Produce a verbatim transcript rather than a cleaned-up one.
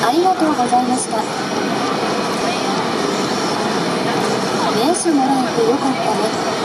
ありがとうございました。名刺もらえてよかったね。